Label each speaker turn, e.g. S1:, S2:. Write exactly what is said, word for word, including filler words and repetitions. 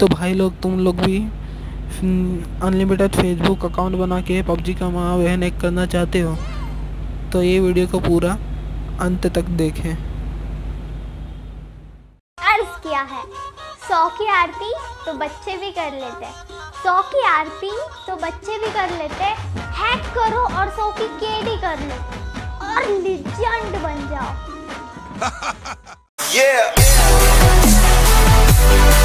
S1: तो भाई लोग तुम लोग भी अनलिमिटेड फेसबुक अकाउंट बना के पबजी का महावहन एक करना चाहते हो तो ये वीडियो को पूरा अंत तक देखें।
S2: अर्ज किया है सौ की आरती तो बच्चे भी कर लेते, सौ की आरती तो बच्चे भी कर लेते। हैक करो और सौ की केडी कर लो और लीजेंड बन जाओ। yeah.